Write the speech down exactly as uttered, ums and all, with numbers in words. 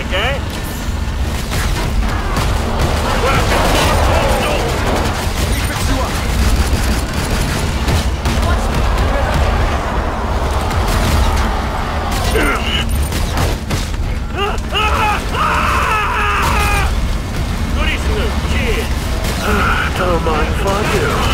like, eh? Let me fix you up. Goodies, little kid. Don't mind if I do.